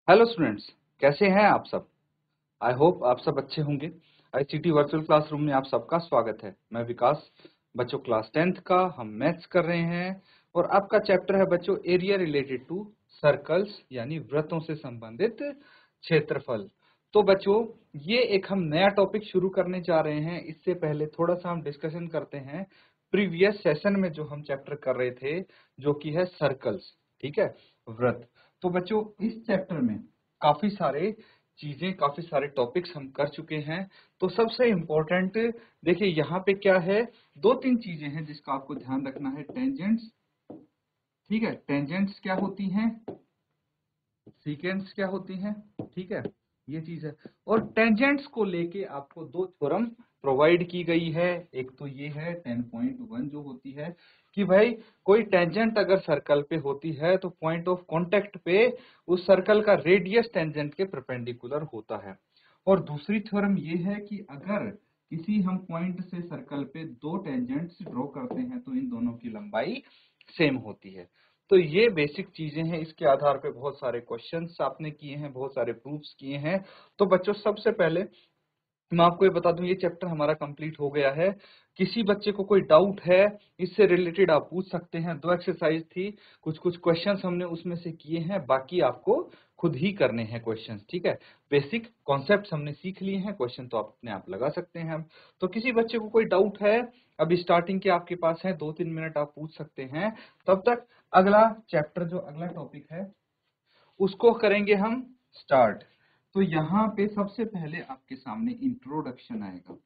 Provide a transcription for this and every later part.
Hello students, कैसे हैं आप सब। आई होप आप सब अच्छे होंगे। आईसीटी वर्चुअल क्लासरूम में आप सबका स्वागत है। मैं विकास। बच्चों क्लास 10th का हम मैथ्स कर रहे हैं और आपका चैप्टर है बच्चों एरिया रिलेटेड टू सर्कल्स यानी वृत्तों से संबंधित क्षेत्रफल। तो बच्चों ये एक हम नया टॉपिक शुरू करने जा रहे हैं। इससे पहले थोड़ा सा हम डिस्कशन करते हैं प्रीवियस सेशन में जो हम चैप्टर कर रहे थे, जो कि है सर्कल्स। ठीक है, वृत्त। तो बच्चों इस चैप्टर में काफी सारे चीजें, काफी सारे टॉपिक्स हम कर चुके हैं। तो सबसे इम्पोर्टेंट देखिए यहाँ पे क्या है, दो तीन चीजें हैं जिसका आपको ध्यान रखना है। टेंजेंट्स, ठीक है, टेंजेंट्स क्या होती हैं, सीकेंट्स क्या होती हैं, ठीक है, ये चीज है। और टेंजेंट्स को लेके आपको दो थ्योरम प्रोवाइड की गई है। एक तो ये है 10.1 जो होती है कि भाई कोई टेंजेंट अगर सर्कल पे होती है तो पॉइंट ऑफ कांटेक्ट पे उस सर्कल का रेडियस टेंजेंट के परपेंडिकुलर होता है। और दूसरी थ्योरम ये है कि अगर किसी हम पॉइंट से सर्कल पे दो टेंजेंट्स ड्रॉ करते हैं तो इन दोनों की लंबाई सेम होती है। तो ये बेसिक चीजें हैं, इसके आधार पे बहुत सारे क्वेश्चंस आपने किए हैं, बहुत सारे प्रूफ्स किए हैं। तो बच्चों सबसे पहले मैं आपको ये बता दूं, ये चैप्टर हमारा कंप्लीट हो गया है। किसी बच्चे को कोई डाउट है इससे रिलेटेड आप पूछ सकते हैं। दो एक्सरसाइज थी, कुछ कुछ क्वेश्चंस हमने उसमें से किए हैं, बाकी आपको खुद ही करने हैं क्वेश्चंस। ठीक है, बेसिक कॉन्सेप्ट्स हमने सीख लिए हैं, क्वेश्चन तो आप अपने आप लगा सकते हैं। तो किसी बच्चे को कोई डाउट है, अभी स्टार्टिंग के आपके पास है, 2-3 मिनट आप पूछ सकते हैं। तब तक अगला चैप्टर, जो अगला टॉपिक है उसको करेंगे हम स्टार्ट। तो यहाँ पे सबसे पहले आपके सामने इंट्रोडक्शन आएगा।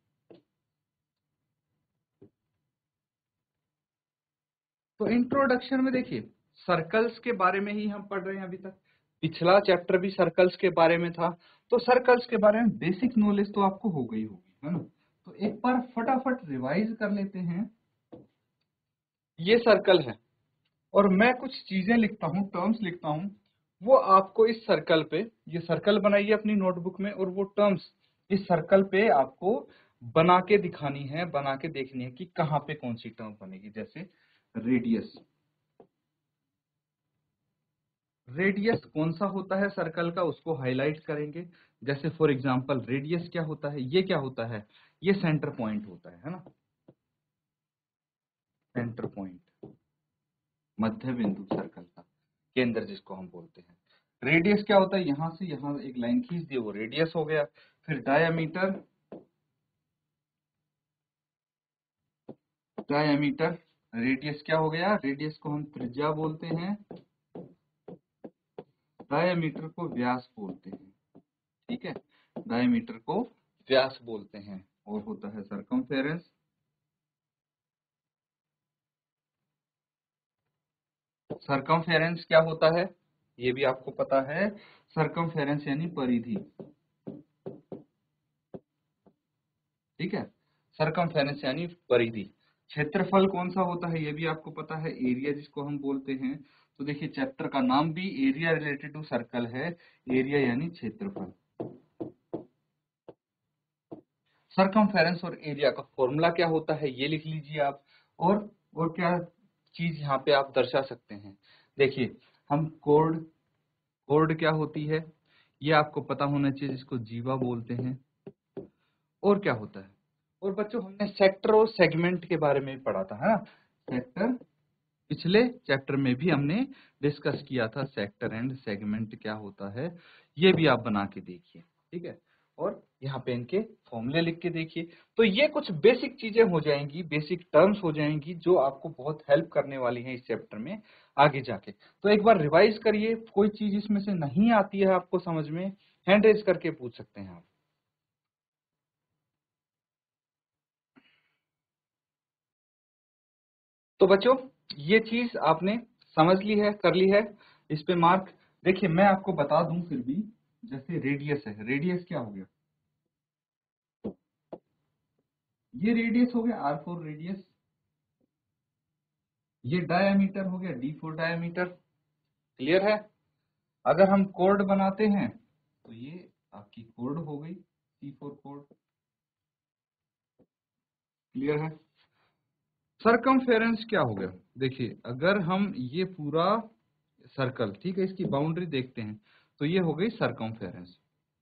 तो इंट्रोडक्शन में देखिए सर्कल्स के बारे में ही हम पढ़ रहे हैं अभी तक। पिछला चैप्टर भी सर्कल्स के बारे में था। तो सर्कल्स के बारे में बेसिक नॉलेज तो आपको हो गई होगी, है ना। तो एक बार फटाफट रिवाइज कर लेते हैं। ये सर्कल है और मैं कुछ चीजें लिखता हूँ, टर्म्स लिखता हूँ, वो आपको इस सर्कल पे, ये सर्कल बनाइए अपनी नोटबुक में और वो टर्म्स इस सर्कल पे आपको बना के दिखानी है, बना के देखनी है कि कहाँ पे कौन सी टर्म बनेगी। जैसे रेडियस, रेडियस कौन सा होता है सर्कल का उसको हाईलाइट करेंगे। जैसे फॉर एग्जांपल रेडियस क्या होता है, ये क्या होता है, ये सेंटर पॉइंट होता है ना, सेंटर पॉइंट, मध्य बिंदु सर्कल का, केंद्र जिसको हम बोलते हैं। रेडियस क्या होता है, यहां से यहां एक लाइन खींच दी वो रेडियस हो गया। फिर डायामीटर, डायामीटर, रेडियस क्या हो गया, रेडियस को हम त्रिज्या बोलते हैं, डायामीटर को व्यास बोलते हैं। ठीक है, डायामीटर को व्यास बोलते हैं। और होता है सरकमफेरेंस, सरकमफेरेंस क्या होता है ये भी आपको पता है। सरकमफेरेंस यानी परिधि, ठीक है, सरकमफेरेंस यानी परिधि। क्षेत्रफल कौन सा होता है ये भी आपको पता है, एरिया जिसको हम बोलते हैं। तो देखिए चैप्टर का नाम भी एरिया रिलेटेड टू सर्कल है, एरिया यानी क्षेत्रफल। सरकमफेरेंस और एरिया का फॉर्मूला क्या होता है ये लिख लीजिए आप। और क्या चीज यहाँ पे आप दर्शा सकते हैं, देखिए हम कोड, कोड क्या होती है ये आपको पता होना चाहिए, जिसको जीवा बोलते हैं। और क्या होता है, और बच्चों हमने सेक्टर और सेगमेंट के बारे में पढ़ा था, है ना। सेक्टर पिछले चैप्टर में भी हमने डिस्कस किया था, सेक्टर एंड सेगमेंट क्या होता है ये भी आप बना के देखिए। ठीक है, और यहाँ पे इनके फॉर्मूले लिख के देखिए। तो ये कुछ बेसिक चीजें हो जाएंगी, बेसिक टर्म्स हो जाएंगी जो आपको बहुत हेल्प करने वाली हैं इस चैप्टर में आगे जाके। तो एक बार रिवाइज करिए, कोई चीज इसमें से नहीं आती है आपको समझ में, हैंड रेज करके पूछ सकते हैं आप। तो बच्चों ये चीज आपने समझ ली है, कर ली है, इस पे मार्क। देखिए मैं आपको बता दूं फिर भी, जैसे रेडियस है, रेडियस क्या हो गया, ये रेडियस हो गया आर फॉर रेडियस, ये डायामीटर हो गया डी फॉर डायामीटर। क्लियर है। अगर हम कोड बनाते हैं तो ये आपकी कोड हो गई, सी फॉर कोड। क्लियर है। सरकमफेरेंस क्या हो गया, देखिए अगर हम ये पूरा सर्कल, ठीक है, इसकी बाउंड्री देखते हैं तो ये हो गई सरकमफेरेंस।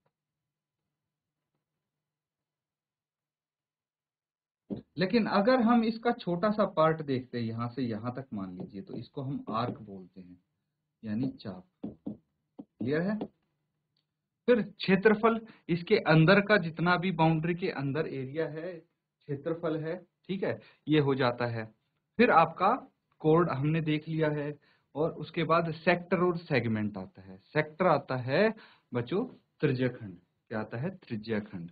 लेकिन अगर हम इसका छोटा सा पार्ट देखते हैं, यहां से यहां तक मान लीजिए, तो इसको हम आर्क बोलते हैं, यानी चाप। क्लियर है? फिर क्षेत्रफल, इसके अंदर का जितना भी बाउंड्री के अंदर एरिया है, क्षेत्रफल है, ठीक है, ये हो जाता है। फिर आपका कोड हमने देख लिया है, और उसके बाद सेक्टर और सेगमेंट आता है। सेक्टर आता है बच्चों त्रिज्याखंड। क्या आता है? त्रिज्याखंड।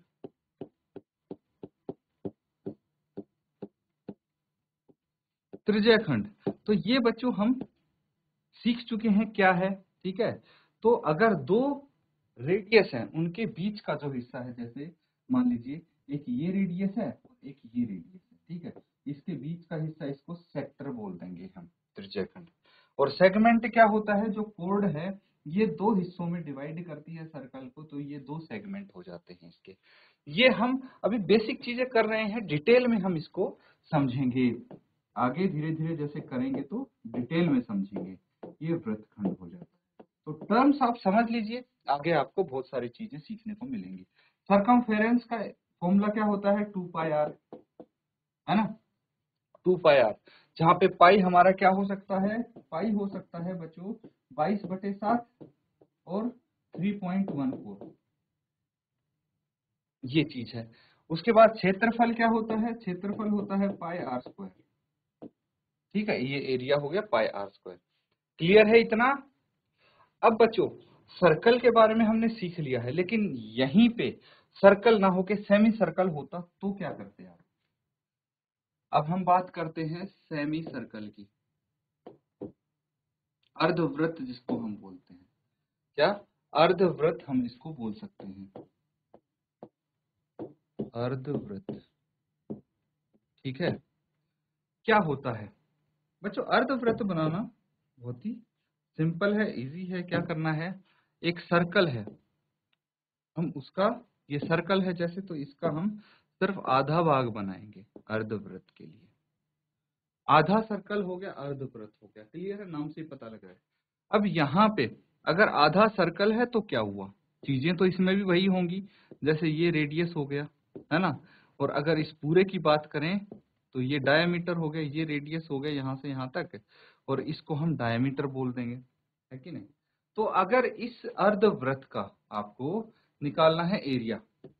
त्रिज्याखंड, तो ये बच्चों हम सीख चुके हैं क्या है, ठीक है। तो अगर दो रेडियस है, उनके बीच का जो हिस्सा है, जैसे मान लीजिए एक ये रेडियस है और एक ये रेडियस है, ठीक है, इसके बीच का हिस्सा, इसको सेक्टर बोल देंगे हम, त्रिज्याखंड। और सेगमेंट क्या होता है? जो कोड है ये दो हिस्सों में डिवाइड करती है सर्कल को, तो ये दो सेगमेंट हो जाते हैं इसके। ये हम अभी बेसिक चीजें कर रहे हैं, डिटेल में हम इसको समझेंगे आगे, धीरे धीरे जैसे करेंगे तो डिटेल में समझेंगे। ये वृत्तखंड हो जाता है। तो टर्म्स आप समझ लीजिए, आगे आपको बहुत सारी चीजें सीखने को मिलेंगी। सरकमफेरेंस का फॉर्मूला क्या होता है? 2 पाई आर, है ना, 2 पाई आर, जहां पे पाई हमारा क्या हो सकता है? पाई हो सकता है बच्चों 22/7 और 3.14, ये चीज है। उसके बाद क्षेत्रफल क्या होता है? क्षेत्रफल होता है पाई आर स्क्वायर, ठीक है, ये एरिया हो गया पाई आर स्क्वायर। क्लियर है इतना? अब बच्चों सर्कल के बारे में हमने सीख लिया है, लेकिन यहीं पे सर्कल ना होके सेमी सर्कल होता तो क्या करते आप? अब हम बात करते हैं सेमी सर्कल की, अर्धवृत्त जिसको हम बोलते हैं। क्या? अर्धवृत्त हम इसको बोल सकते हैं, अर्धवृत्त, ठीक है। क्या होता है बच्चों? अर्धवृत्त बनाना बहुत ही सिंपल है, इजी है। क्या करना है? एक सर्कल है, हम उसका, ये सर्कल है जैसे, तो इसका हम सिर्फ आधा भाग बनाएंगे अर्धवृत्त के लिए। आधा सर्कल हो गया, अर्धवृत्त हो गया। क्लियर है? नाम से ही पता लग रहा है। अब यहाँ पे अगर आधा सर्कल है तो क्या हुआ? चीजें तो इसमें भी वही होंगी, जैसे ये रेडियस हो गया, है ना। और अगर इस पूरे की बात करें तो ये डायमीटर हो गया, ये रेडियस हो गया यहाँ से यहाँ तक, और इसको हम डायमीटर बोल देंगे, है कि नहीं। तो अगर इस अर्धवृत्त का आपको निकालना है एरिया,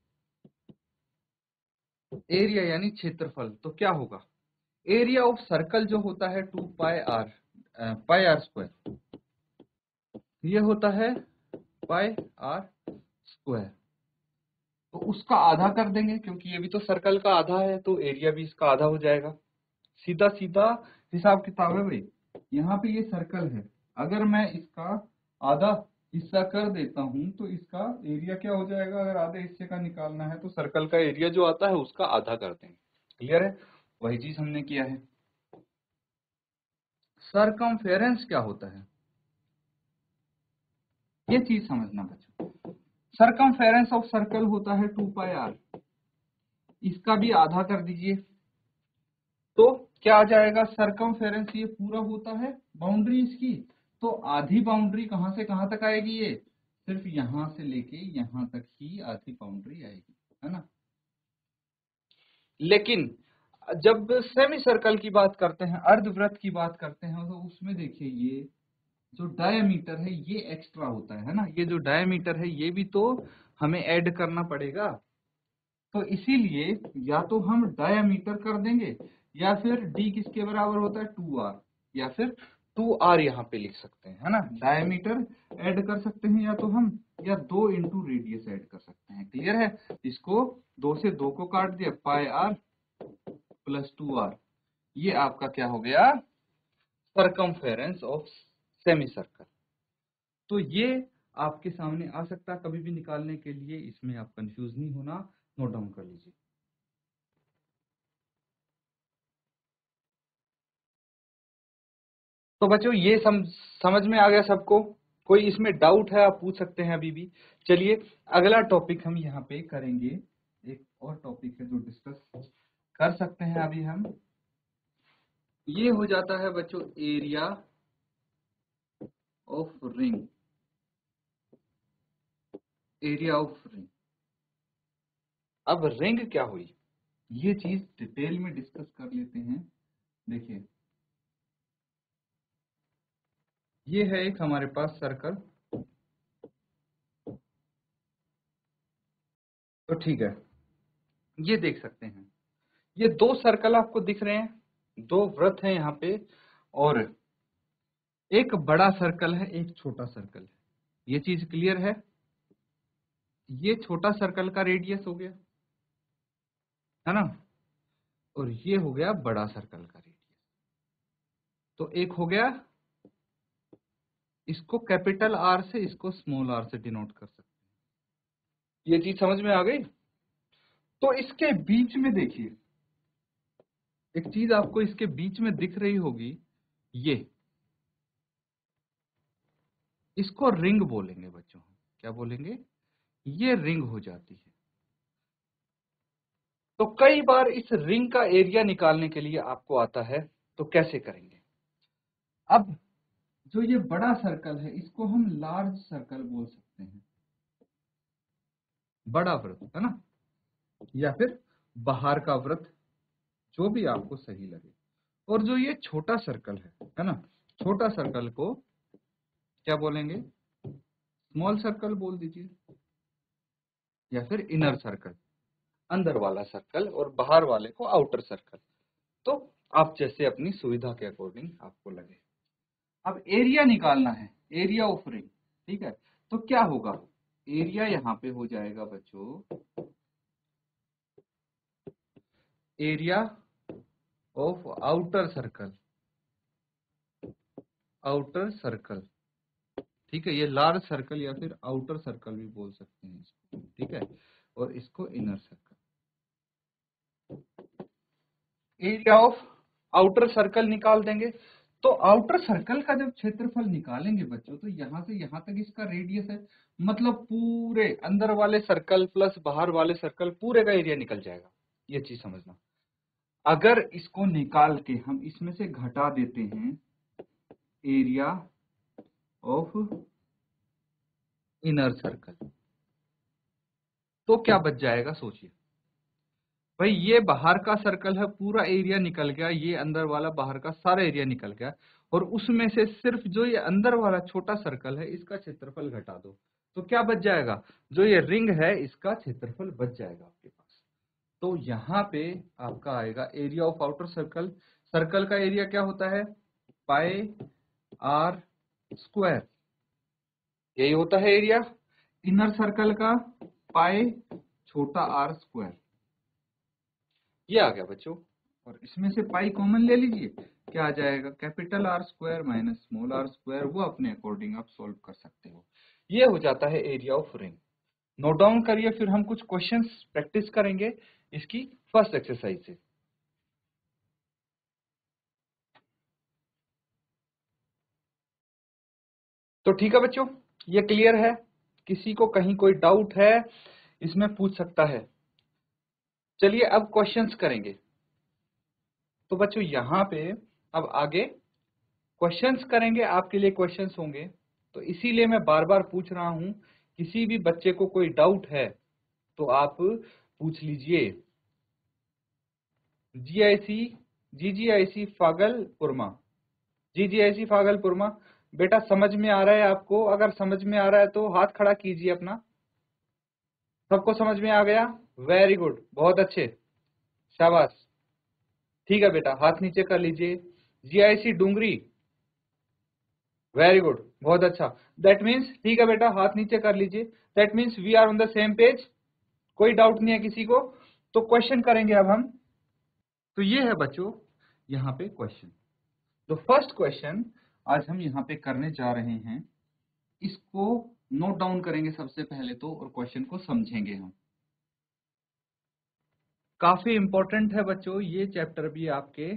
एरिया यानी क्षेत्रफल, तो क्या होगा? एरिया ऑफ सर्कल जो होता है 2 pi R, pi R square, ये होता है पाई आर स्क्वायर। तो उसका आधा कर देंगे, क्योंकि ये भी तो सर्कल का आधा है, तो एरिया भी इसका आधा हो जाएगा। सीधा सीधा हिसाब किताब है भाई। यहाँ पे ये सर्कल है, अगर मैं इसका आधा हिस्सा कर देता हूं तो इसका एरिया क्या हो जाएगा? अगर आधे हिस्से का निकालना है तो सर्कल का एरिया जो आता है उसका आधा कर देंगे। क्लियर है? वही चीज हमने किया है। सरकमफेरेंस क्या होता है, ये चीज समझना बच्चों। सरकमफेरेंस ऑफ सर्कल होता है 2 पाई आर, इसका भी आधा कर दीजिए, तो क्या आ जाएगा? सरकमफेरेंस ये पूरा होता है बाउंड्री इसकी, तो आधी बाउंड्री कहां से कहां तक आएगी? ये सिर्फ यहां से लेके यहां तक ही आधी बाउंड्री आएगी, है ना। लेकिन जब सेमी सर्कल की बात करते हैं, अर्धवृत्त की बात करते हैं, तो उसमें देखिए ये जो डायमीटर है ये एक्स्ट्रा होता है ना। ये जो डायमीटर है ये भी तो हमें ऐड करना पड़ेगा, तो इसीलिए या तो हम डायमीटर कर देंगे, या फिर डी किसके बराबर होता है? 2r, या फिर 2r यहाँ पे लिख सकते हैं, है ना। डायमीटर ऐड कर सकते हैं या तो हम, या 2 इंटू रेडियस ऐड कर सकते हैं। क्लियर है? इसको 2 से 2 को काट दिया, पाई आर प्लस 2r, ये आपका क्या हो गया? Circumference of semi circle. तो ये आपके सामने आ सकता है कभी भी निकालने के लिए, इसमें आप कंफ्यूज नहीं होना, नोट डाउन कर लीजिए। तो बच्चों ये समझ में आ गया सबको? कोई इसमें डाउट है आप पूछ सकते हैं अभी भी। चलिए अगला टॉपिक हम यहाँ पे करेंगे, एक और टॉपिक है जो डिस्कस कर सकते हैं अभी हम। ये हो जाता है बच्चों area of ring. Area of ring. अब रिंग क्या हुई, ये चीज डिटेल में डिस्कस कर लेते हैं। देखिए, ये है एक हमारे पास सर्कल, तो ठीक है, ये देख सकते हैं, ये दो सर्कल आपको दिख रहे हैं, दो वृत्त हैं यहाँ पे, और एक बड़ा सर्कल है, एक छोटा सर्कल है। ये चीज क्लियर है? ये छोटा सर्कल का रेडियस हो गया, है ना, और ये हो गया बड़ा सर्कल का रेडियस। तो एक हो गया, इसको कैपिटल आर से, इसको स्मॉल आर से डिनोट कर सकते हैं। ये चीज समझ में आ गई? तो इसके बीच में देखिए, एक चीज आपको इसके बीच में दिख रही होगी, ये, इसको रिंग बोलेंगे बच्चों। क्या बोलेंगे? ये रिंग हो जाती है। तो कई बार इस रिंग का एरिया निकालने के लिए आपको आता है, तो कैसे करेंगे? अब जो ये बड़ा सर्कल है, इसको हम लार्ज सर्कल बोल सकते हैं, बड़ा वृत्त, है ना, या फिर बाहर का वृत्त, जो भी आपको सही लगे। और जो ये छोटा सर्कल है ना, छोटा सर्कल को क्या बोलेंगे? स्मॉल सर्कल बोल दीजिए, या फिर इनर सर्कल, अंदर वाला सर्कल, और बाहर वाले को आउटर सर्कल। तो आप जैसे अपनी सुविधा के अकॉर्डिंग आपको लगे। अब एरिया निकालना है, एरिया ऑफ रिंग, ठीक है। तो क्या होगा, एरिया यहाँ पे हो जाएगा बच्चों, area of outer circle, outer circle, ठीक है। ये लार्ज सर्कल या फिर आउटर सर्कल भी बोल सकते हैं इसको, ठीक है, और इसको inner circle. Area of outer circle निकाल देंगे। तो आउटर सर्कल का जब क्षेत्रफल निकालेंगे बच्चों, तो यहां से यहां तक इसका रेडियस है, मतलब पूरे अंदर वाले सर्कल प्लस बाहर वाले सर्कल, पूरे का एरिया निकल जाएगा। ये चीज समझना। अगर इसको निकाल के हम इसमें से घटा देते हैं एरिया ऑफ इनर सर्कल, तो क्या बच जाएगा? सोचिए भाई, ये बाहर का सर्कल है, पूरा एरिया निकल गया, ये अंदर वाला बाहर का सारा एरिया निकल गया, और उसमें से सिर्फ जो ये अंदर वाला छोटा सर्कल है, इसका क्षेत्रफल घटा दो, तो क्या बच जाएगा? जो ये रिंग है, इसका क्षेत्रफल बच जाएगा आपके पास। तो यहाँ पे आपका आएगा area of outer circle. Circle का एरिया क्या होता है? पाई आर स्क्वायर, यही होता है एरिया। इनर सर्कल का पाई छोटा आर स्क्वायर, ये आ गया बच्चों। और इसमें से पाई कॉमन ले लीजिए, क्या आ जाएगा? Capital R square minus small R square, वो अपने अकॉर्डिंग आप सॉल्व कर सकते हो। ये हो जाता है area of ring. Note down करिए, फिर हम कुछ क्वेश्चंस प्रैक्टिस करेंगे इसकी फर्स्ट एक्सरसाइज से। तो ठीक है बच्चों, ये क्लियर है? किसी को कहीं कोई डाउट है इसमें पूछ सकता है। चलिए अब क्वेश्चंस करेंगे। तो बच्चों यहाँ पे अब आगे क्वेश्चंस करेंगे, आपके लिए क्वेश्चंस होंगे, तो इसीलिए मैं बार बार पूछ रहा हूं, किसी भी बच्चे को कोई डाउट है तो आप पूछ लीजिए। जीआईसी, जीजीआईसी फागलपुरमा, जीजीआईसी फागलपुरमा, बेटा समझ में आ रहा है आपको? अगर समझ में आ रहा है तो हाथ खड़ा कीजिए अपना। सबको समझ में आ गया? वेरी गुड, बहुत अच्छे, शाबाश। ठीक है बेटा, हाथ नीचे कर लीजिए। जीआईसी डूंगरी, वेरी गुड, बहुत अच्छा। दैट मीन्स, ठीक है बेटा, हाथ नीचे कर लीजिए। That means we are on the same page, कोई डाउट नहीं है किसी को। तो क्वेश्चन करेंगे अब हम। तो ये है बच्चों यहाँ पे क्वेश्चन। तो फर्स्ट क्वेश्चन आज हम यहाँ पे करने जा रहे हैं, इसको नोट डाउन करेंगे सबसे पहले तो, और क्वेश्चन को समझेंगे हम। काफी इंपॉर्टेंट है बच्चों ये चैप्टर भी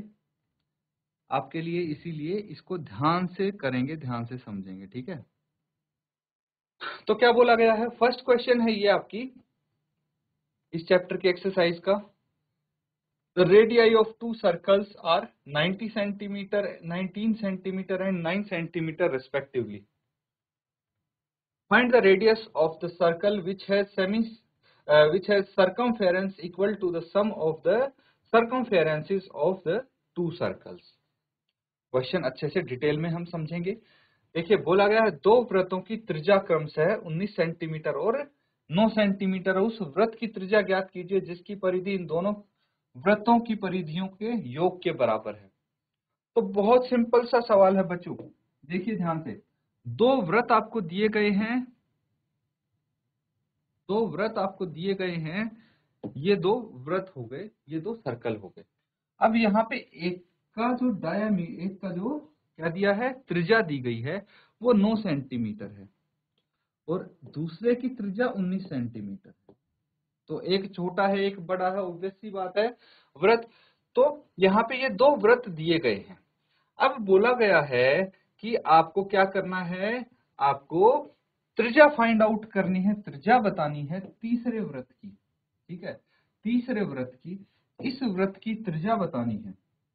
आपके लिए, इसीलिए इसको ध्यान से करेंगे, ध्यान से समझेंगे, ठीक है। तो क्या बोला गया है? फर्स्ट क्वेश्चन है ये आपकी इस चैप्टर की एक्सरसाइज का। The radii of two circles are 90 centimeter, 19 centimeter and 9 centimeter respectively. Find the radius of the circle which has circumference equal to the sum of the circumferences of the two circles. Question अच्छे से detail में हम समझेंगे। देखिए बोला गया है दो वृत्तों की त्रिज्या क्रमशः 19 सेंटीमीटर और 9 सेंटीमीटर। उस वृत्त की त्रिज्या ज्ञात कीजिए जिसकी परिधि इन दोनों वृत्तों की परिधियों के योग के बराबर है। तो बहुत सिंपल सा सवाल है बच्चों, देखिए ध्यान से। दो वृत्त आपको दिए गए हैं, दो वृत्त आपको दिए गए हैं, ये दो वृत्त हो गए, ये दो सर्कल हो गए। अब यहाँ पे एक का जो क्या दिया है, त्रिज्या दी गई है, वो 9 सेंटीमीटर है और दूसरे की त्रिज्या 19 सेंटीमीटर है। तो एक छोटा है एक बड़ा है, ऑब्वियस सी बात है वृत्त। तो यहाँ पे ये दो वृत्त दिए गए हैं। अब बोला गया है कि आपको क्या करना है, आपको त्रिज्या फाइंड आउट करनी है, त्रिज्या बतानी है तीसरे वृत्त की। ठीक है, तीसरे वृत्त की, इस वृत्त की त्रिज्या बतानी है।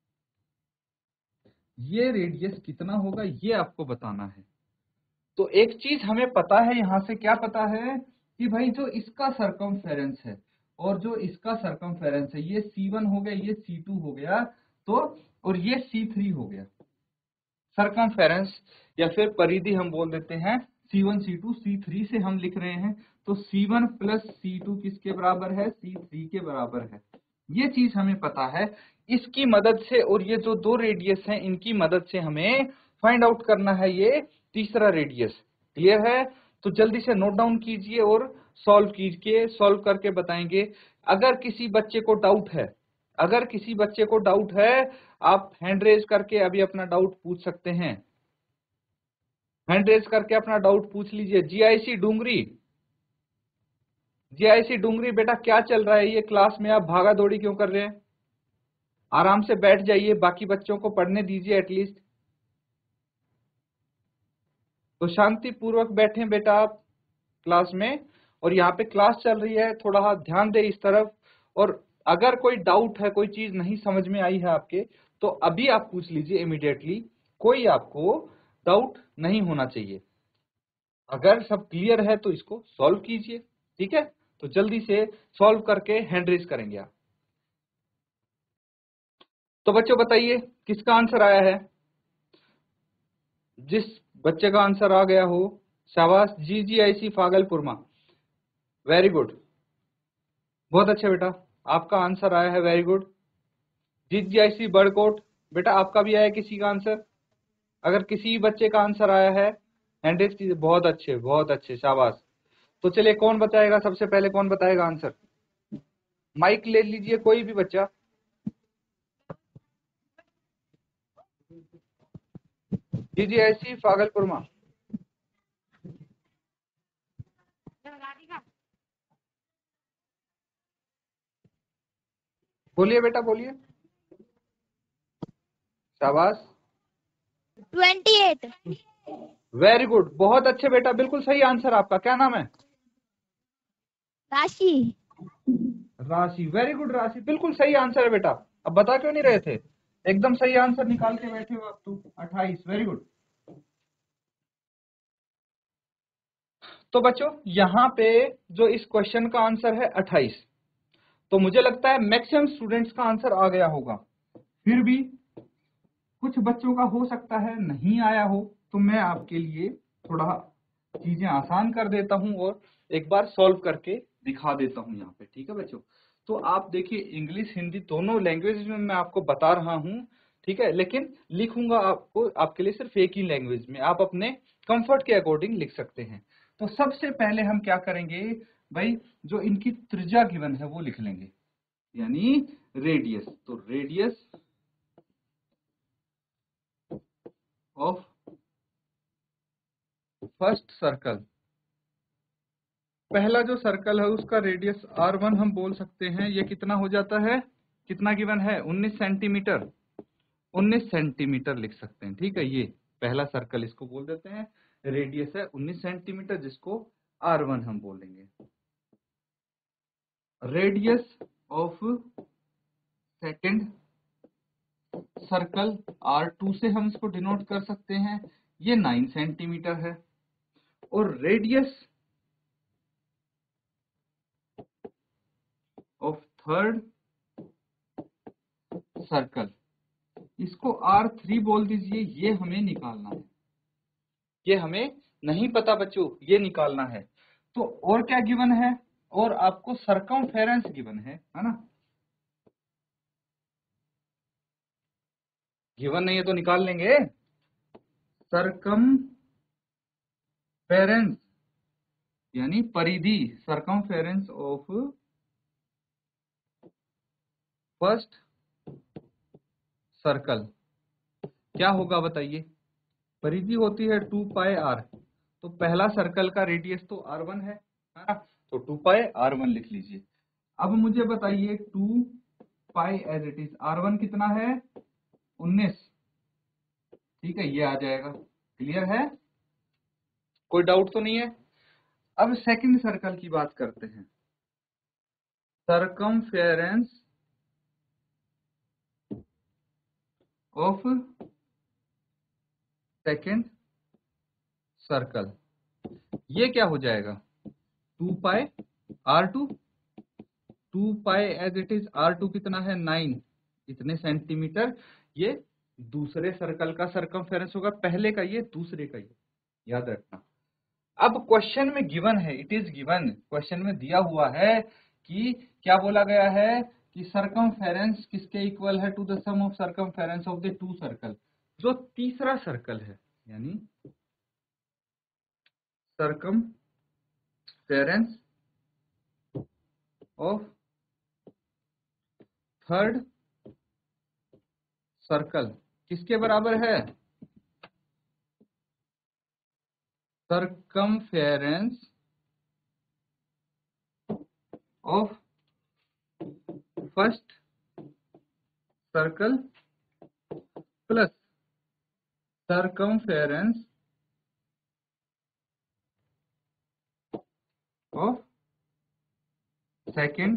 ये रेडियस कितना होगा ये आपको बताना है। तो एक चीज हमें पता है, यहां से क्या पता है कि भाई जो इसका सरकमफेरेंस है और जो इसका सरकमफेरेंस है, ये C1 हो गया, ये C2 हो गया, तो और ये C3 हो गया। सरकमफेरेंस या फिर परिधि हम बोल देते हैं C1 C2 C3 से हम लिख रहे हैं। तो C1 प्लस C2 किसके बराबर है, C3 के बराबर है। ये चीज हमें पता है। इसकी मदद से और ये जो दो रेडियस हैं इनकी मदद से हमें फाइंड आउट करना है ये तीसरा रेडियस। क्लियर है? तो जल्दी से नोट डाउन कीजिए और सॉल्व कीजिए, सॉल्व करके बताएंगे। अगर किसी बच्चे को डाउट है, अगर किसी बच्चे को डाउट है, आप हैंड रेज करके अभी अपना डाउट पूछ सकते हैं। हैंड रेज करके अपना डाउट पूछ लीजिए। जीआईसी डूंगरी, जीआईसी डूंगरी बेटा क्या चल रहा है ये क्लास में, आप भागा दौड़ी क्यों कर रहे हैं? आराम से बैठ जाइए, बाकी बच्चों को पढ़ने दीजिए एटलीस्ट। तो शांति पूर्वक बैठें बेटा आप क्लास में, और यहाँ पे क्लास चल रही है, थोड़ा ध्यान दे इस तरफ। और अगर कोई डाउट है, कोई चीज नहीं समझ में आई है आपके, तो अभी आप पूछ लीजिए इमीडिएटली, कोई आपको डाउट नहीं होना चाहिए। अगर सब क्लियर है तो इसको सॉल्व कीजिए। ठीक है, तो जल्दी से सॉल्व करके हैंड रेज करेंगे आप। तो बच्चों बताइए किसका आंसर आया है? जिस बच्चे का आंसर आ गया हो, शाबाश। GGIC फागलपुरमा, वेरी गुड, बहुत अच्छा बेटा, आपका आंसर आया है, वेरी गुड। GGIC बड़कोट, बेटा आपका भी आया किसी का आंसर? अगर किसी बच्चे का आंसर आया है हैंड रेज कीजिए। बहुत अच्छे, बहुत अच्छे, शाबाश। तो चलिए कौन बताएगा सबसे पहले, कौन बताएगा आंसर? माइक ले लीजिए कोई भी बच्चा। GGIC फागलपुरमा, बोलिए बेटा बोलिए, शाबाश। 28। वेरी गुड, बहुत अच्छे बेटा, बिल्कुल सही आंसर आपका। क्या नाम है? राशि। राशि, वेरी गुड राशि, बिल्कुल सही आंसर है बेटा। अब बता क्यों नहीं रहे थे? एकदम सही आंसर निकाल के बैठे हो आप तो। 28, वेरी गुड। तो बच्चों यहाँ पे जो इस क्वेश्चन का आंसर है 28, तो मुझे लगता है मैक्सिमम स्टूडेंट्स का आंसर आ गया होगा। फिर भी कुछ बच्चों का हो सकता है नहीं आया हो, तो मैं आपके लिए थोड़ा चीजें आसान कर देता हूं और एक बार सॉल्व करके दिखा देता हूं यहाँ पे। ठीक है बच्चों, तो आप देखिए इंग्लिश हिंदी दोनों लैंग्वेज में मैं आपको बता रहा हूं, ठीक है, लेकिन लिखूंगा आपको आपके लिए सिर्फ एक ही लैंग्वेज में, आप अपने कंफर्ट के अकॉर्डिंग लिख सकते हैं। तो सबसे पहले हम क्या करेंगे भाई, जो इनकी त्रिज्या गिवन है वो लिख लेंगे, यानी रेडियस। तो रेडियस ऑफ फर्स्ट सर्कल, पहला जो सर्कल है उसका रेडियस R1 हम बोल सकते हैं। ये कितना हो जाता है, कितना गिवन है, 19 सेंटीमीटर, 19 सेंटीमीटर लिख सकते हैं। ठीक है, ये पहला सर्कल इसको बोल देते हैं, रेडियस है 19 सेंटीमीटर जिसको R1 हम बोलेंगे। Radius of second circle R2 से हम इसको डिनोट कर सकते हैं, ये 9 सेंटीमीटर है। और रेडियस ऑफ थर्ड सर्कल, इसको R3 बोल दीजिए। ये हमें निकालना है, ये हमें नहीं पता बच्चों, ये निकालना है। तो और क्या गिवन है, और आपको सरकमफेरेंस गिवन है ना। गिवन नहीं है तो निकाल लेंगे। सरकमफेरेंस यानी परिधि, सरकमफेरेंस ऑफ फर्स्ट सर्कल क्या होगा बताइए। परिधि होती है 2 पाई r, तो पहला सर्कल का रेडियस तो r1 है ना, तो 2 पाई r1 लिख लीजिए। अब मुझे बताइए 2 pi as it is, r1 कितना है 19, ठीक है, ये आ जाएगा। क्लियर है, कोई डाउट तो नहीं है। अब सेकंड सर्कल की बात करते हैं। सरकमफेरेंस ऑफ सेकंड सर्कल, ये क्या हो जाएगा 2 pi r2, 2 pi as it is r2 कितना है 9, इतने सेंटीमीटर। ये दूसरे सर्कल का सरकमफेरेंस होगा, पहले का ये, दूसरे का ये, याद रखना। अब क्वेश्चन में गिवन है, इट इज गिवन, क्वेश्चन में दिया हुआ है कि क्या बोला गया है कि सरकमफेरेंस किसके इक्वल है, to the sum of circumference of the two circle. जो तीसरा सर्कल है, यानी सरकमफेरेंस ऑफ थर्ड सर्कल किसके बराबर है, circumference of first circle plus circumference of second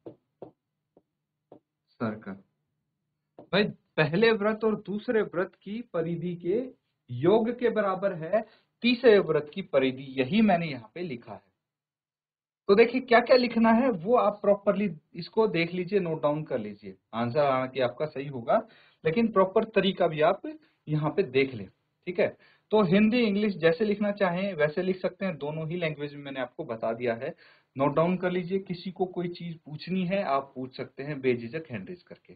circle. भाई पहले व्रत और दूसरे व्रत की परिधि के योग के बराबर है तीसरे व्रत की परिधि, यही मैंने यहाँ पे लिखा है। तो देखिए क्या क्या लिखना है वो आप प्रॉपरली इसको देख लीजिए, नोट डाउन कर लीजिए। आंसर आना कि आपका सही होगा, लेकिन प्रॉपर तरीका भी आप यहाँ पे देख लें, ठीक है। तो हिंदी इंग्लिश जैसे लिखना चाहें वैसे लिख सकते हैं, दोनों ही लैंग्वेज में मैंने आपको बता दिया है। नोट डाउन कर लीजिए, किसी को कोई चीज पूछनी है आप पूछ सकते हैं बेझिझक हैंड रेज करके।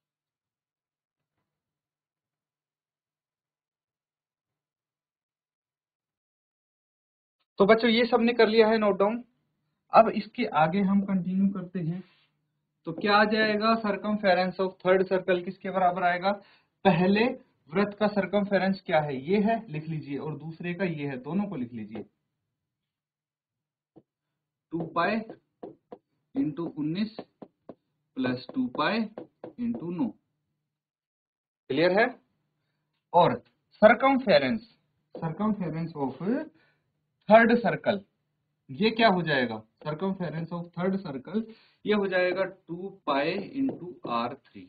तो बच्चों ये सबने कर लिया है नोट डाउन। अब इसके आगे हम कंटिन्यू करते हैं। तो क्या आ जाएगा, सरकमफेरेंस ऑफ थर्ड सर्कल किसके बराबर आएगा, पहले वृत्त का सरकमफेरेंस क्या है, ये है, लिख लीजिए, और दूसरे का ये है, दोनों को लिख लीजिए। 2 pi into 19 plus 2 pi into 9। Clear है। और circumference, circumference of third circle, ये क्या हो जाएगा, सरकमफेरेंस ऑफ थर्ड सर्कल ये हो जाएगा 2 पाई इंटू r3।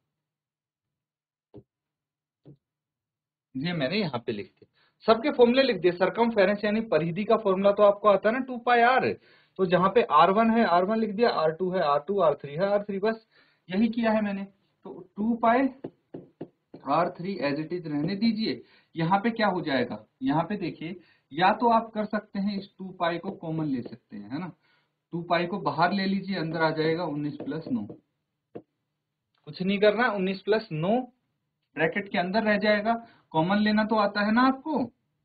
ये मैंने यहाँ पे लिख दिया, सबके फॉर्मूले लिख दिए। सरकमफेरेंस यानी परिधि का फॉर्मूला तो आपको आता है ना 2 पाई r, तो जहाँ पे r1 है r1 लिख दिया, r2 है r2, r3 है r3, बस यही किया है मैंने। तो 2 पाई r3 एज इट इज रहने दीजिए। यहाँ पे क्या हो जाएगा, यहाँ पे देखिए, या तो आप कर सकते हैं इस 2 पाई को कॉमन ले सकते हैं, है ना। 2 पाई को बाहर ले लीजिए, अंदर आ जाएगा 19 प्लस 9। कुछ नहीं करना, 19 प्लस 9 ब्रैकेट के अंदर रह जाएगा। कॉमन लेना तो आता है ना आपको,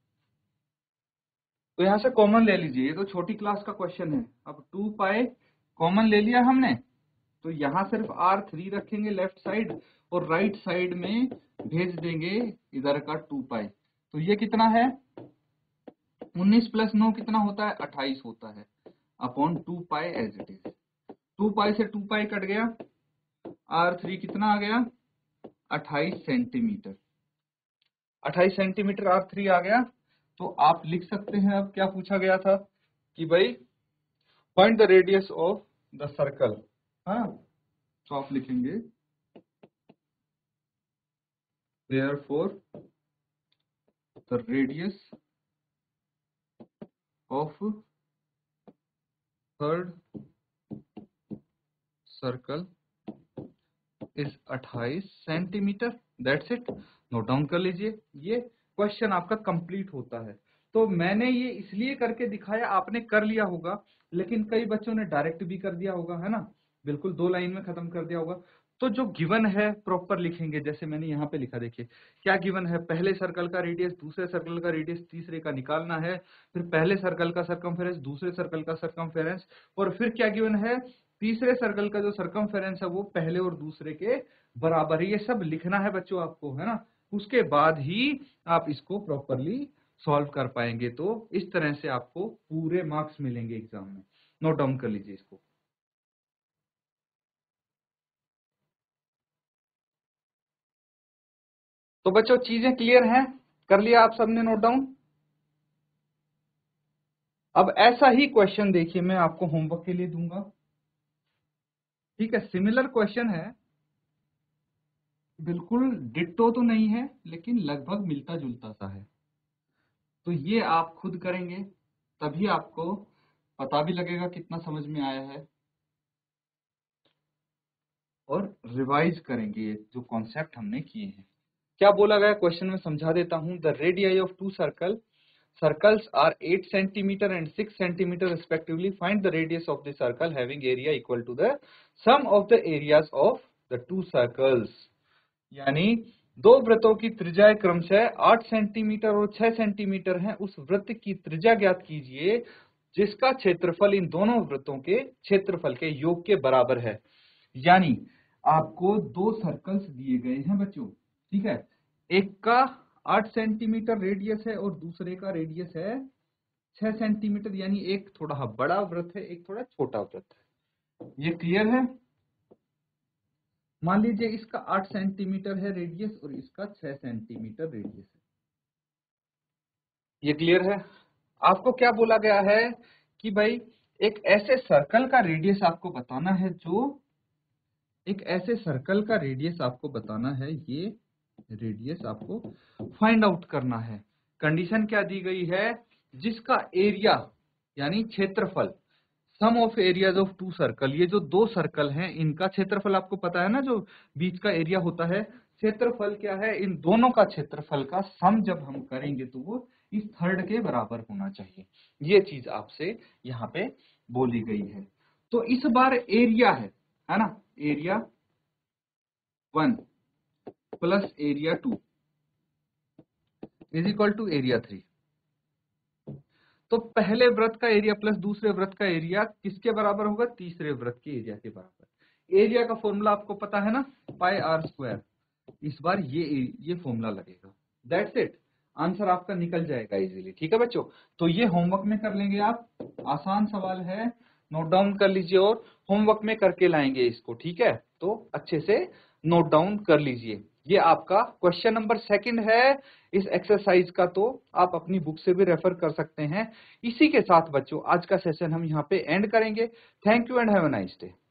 तो यहां से कॉमन ले लीजिए, ये तो छोटी क्लास का क्वेश्चन है। अब 2 पाई कॉमन ले लिया हमने, तो यहां सिर्फ r3 रखेंगे लेफ्ट साइड, और राइट साइड में भेज देंगे इधर का 2 पाई। तो ये कितना है, 19 प्लस 9 कितना होता है, 28 होता है, upon 2 pi as it is. 2 pi से 2 पाई कट गया, r3 कितना आ गया 28 सेंटीमीटर, 28 सेंटीमीटर r3 आ गया। तो आप लिख सकते हैं, अब क्या पूछा गया था कि भाई find the radius of the circle, हाँ, तो आप लिखेंगे therefore the radius of third circle is 28 centimetre. That's it, note down कर लीजिए। ये क्वेश्चन आपका कंप्लीट होता है। तो मैंने ये इसलिए करके दिखाया, आपने कर लिया होगा, लेकिन कई बच्चों ने डायरेक्ट भी कर दिया होगा, है ना, बिल्कुल 2 लाइन में खत्म कर दिया होगा। तो जो गिवन है प्रॉपर लिखेंगे, जैसे मैंने यहाँ पे लिखा, देखिए क्या गिवन है, पहले सर्कल का रेडियस, दूसरे सर्कल का रेडियस, तीसरे का निकालना है, फिर पहले सर्कल का सरकमफेरेंस, दूसरे सर्कल का सरकमफेरेंस, और फिर क्या गिवन है, तीसरे सर्कल का जो सरकमफेरेंस है वो पहले और दूसरे के बराबर है। ये सब लिखना है बच्चों आपको, है ना, उसके बाद ही आप इसको प्रॉपरली सॉल्व कर पाएंगे। तो इस तरह से आपको पूरे मार्क्स मिलेंगे एग्जाम में। नोट डाउन कर लीजिए इसको। तो बच्चों चीजें क्लियर हैं, कर लिया आप सबने नोट डाउन। अब ऐसा ही क्वेश्चन देखिए मैं आपको होमवर्क के लिए दूंगा, ठीक है, सिमिलर क्वेश्चन है, बिल्कुल डिट्टो तो नहीं है लेकिन लगभग मिलता जुलता सा है। तो ये आप खुद करेंगे, तभी आपको पता भी लगेगा कितना समझ में आया है, और रिवाइज करेंगे ये जो कॉन्सेप्ट हमने किए हैं। क्या बोला गया क्वेश्चन में समझा देता हूं। The radii of two circles are 8 centimeter and 6 centimeter respectively. Find the radius of the circle having area equal to the sum of the areas of the two circles. यानी दो वृत्तों की त्रिज्या क्रमशः 8 सेंटीमीटर और 6 सेंटीमीटर है। उस वृत्त की त्रिज्या ज्ञात कीजिए जिसका क्षेत्रफल इन दोनों वृत्तों के क्षेत्रफल के योग के बराबर है। यानी आपको दो सर्कल्स दिए गए हैं बच्चों, ठीक है, एक का 8 सेंटीमीटर रेडियस है और दूसरे का रेडियस है 6 सेंटीमीटर, यानी एक थोड़ा बड़ा वृत्त है, एक थोड़ा छोटा वृत्त है। ये क्लियर है। मान लीजिए इसका 8 सेंटीमीटर है रेडियस और इसका 6 सेंटीमीटर रेडियस है। ये क्लियर है। आपको क्या बोला गया है कि भाई एक ऐसे सर्कल का रेडियस आपको बताना है, जो एक ऐसे सर्कल का रेडियस आपको बताना है, ये रेडियस आपको फाइंड आउट करना है। कंडीशन क्या दी गई है, जिसका एरिया यानी क्षेत्रफल, sum of areas of two circle, ये जो दो सर्कल हैं इनका क्षेत्रफल आपको पता है ना, जो बीच का एरिया होता है, क्षेत्रफल क्या है, इन दोनों का क्षेत्रफल का सम जब हम करेंगे तो वो इस थर्ड के बराबर होना चाहिए। ये चीज आपसे यहाँ पे बोली गई है। तो इस बार एरिया है ना, area 1 plus area 2 is equal to area 3। तो पहले वृत्त का एरिया प्लस दूसरे वृत्त का एरिया किसके बराबर होगा, तीसरे वृत्त के एरिया के बराबर। एरिया का फॉर्मूला आपको पता है ना, पाई आर स्क्वायर। इस बार ये फॉर्मूला लगेगा। दैट्स इट, आंसर आपका निकल जाएगा इजीली। ठीक है बच्चों, तो ये होमवर्क में कर लेंगे आप, आसान सवाल है, नोट डाउन कर लीजिए और होमवर्क में करके लाएंगे इसको, ठीक है, तो अच्छे से नोट डाउन कर लीजिए। ये आपका क्वेश्चन नंबर 2 है इस एक्सरसाइज का, तो आप अपनी बुक से भी रेफर कर सकते हैं। इसी के साथ बच्चों आज का सेशन हम यहाँ पे एंड करेंगे। Thank you and have a nice day.